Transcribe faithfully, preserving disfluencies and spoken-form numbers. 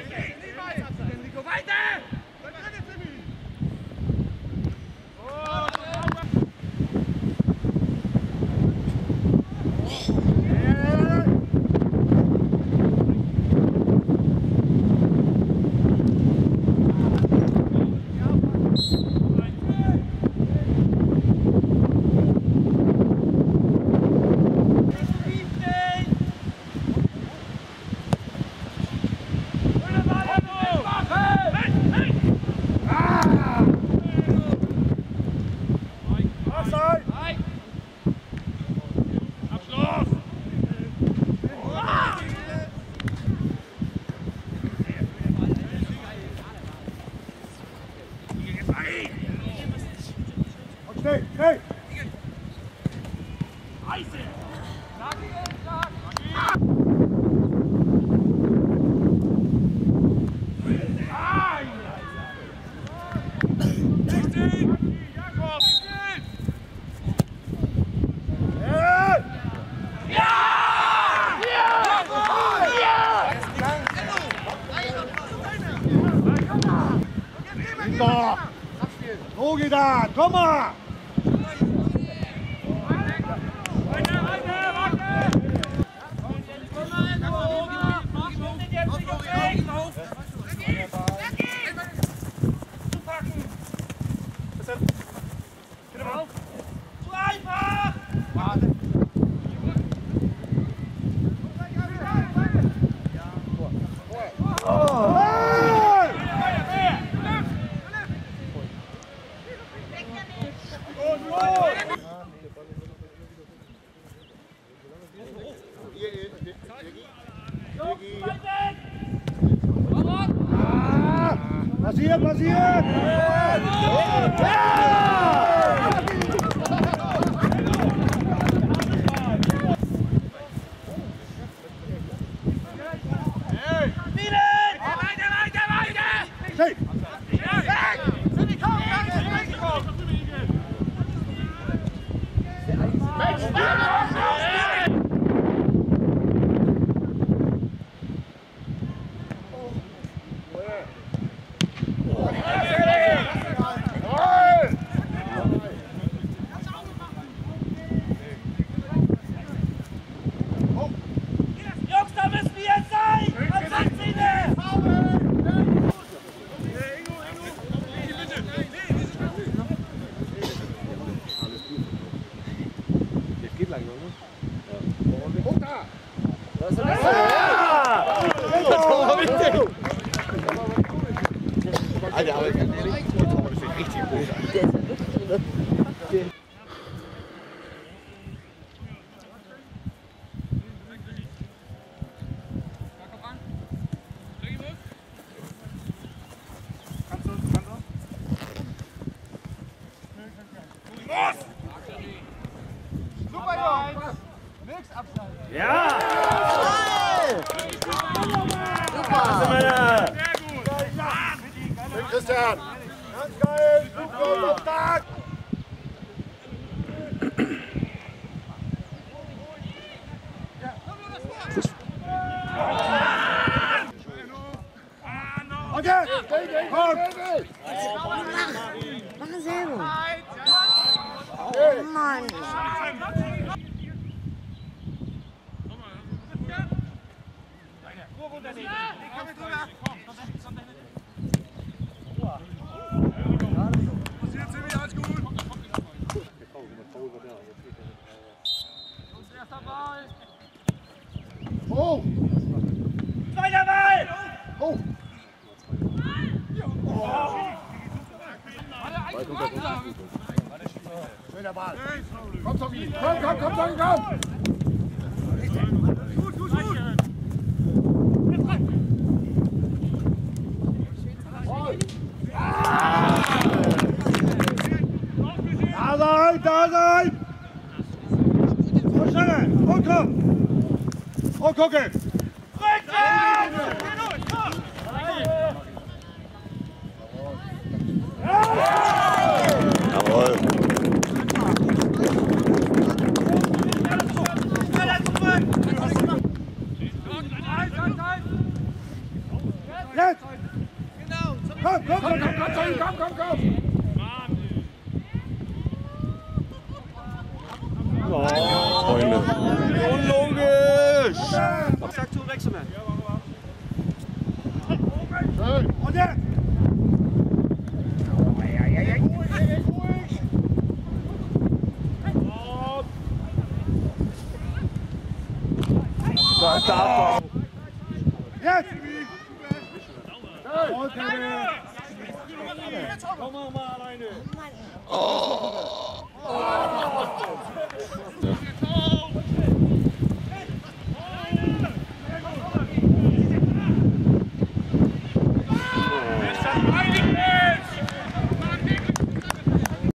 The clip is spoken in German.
So geht das, komm mal! Passiert, passiert! Alter, aber ganz ehrlich, jetzt haben wir das richtig gut. Super, Jungs! Nix abschneiden! Ja! Super! Christian! Ganz geil! Super! Stark! Okay! Komm! Mach es selber! Oh Mann! Oh! Zweiter Ball! Oh! Schöner Ball! Komm, Tommy! Komm, komm, komm, Tommy, komm! Gut, gut, gut! Da sein, da sein! So schneller! Und komm! Und gucken! Jawohl. Jetzt! Komm, komm, komm, komm, komm, komm, komm, komm! Freunde. Unlogisch! Sag zu, wechsel mal. Und jetzt! Da, da, Jetzt! Komm mal alleine. Ja.